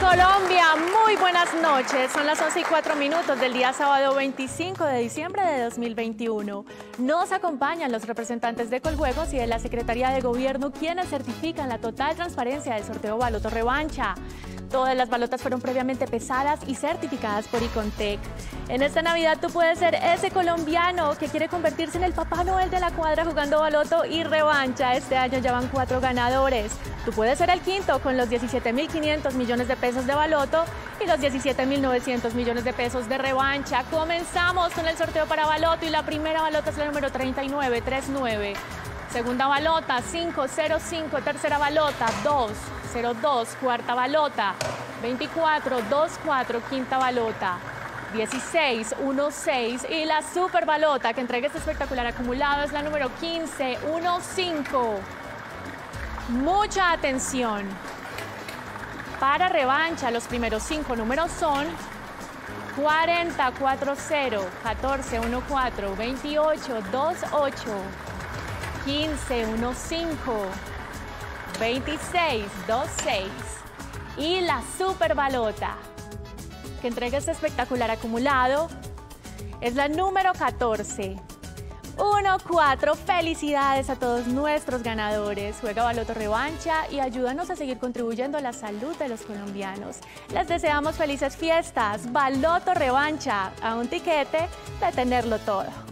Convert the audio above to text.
Colombia, muy buenas noches. Son las 11:04 del día sábado 25 de diciembre de 2021. Nos acompañan los representantes de Coljuegos y de la Secretaría de Gobierno, quienes certifican la total transparencia del sorteo Baloto Revancha. Todas las balotas fueron previamente pesadas y certificadas por Icontec. En esta Navidad tú puedes ser ese colombiano que quiere convertirse en el Papá Noel de la cuadra jugando Baloto y Revancha. Este año ya van 4 ganadores. Tú puedes ser el quinto con los 17.500 millones de pesos de Baloto y los 17.900 millones de pesos de Revancha. Comenzamos con el sorteo para Baloto y la primera balota es la número 3939. Segunda balota, 505, tercera balota, 202, cuarta balota, 2424, quinta balota, 1616 y la super balota que entrega este espectacular acumulado es la número 1515. Mucha atención. Para Revancha, los primeros 5 números son 4040, 1414, 2828. 1515, 2626 y la super balota que entrega este espectacular acumulado es la número 14. 14. Felicidades a todos nuestros ganadores. Juega Baloto Revancha y ayúdanos a seguir contribuyendo a la salud de los colombianos. Les deseamos felices fiestas. Baloto Revancha, a un tiquete de tenerlo todo.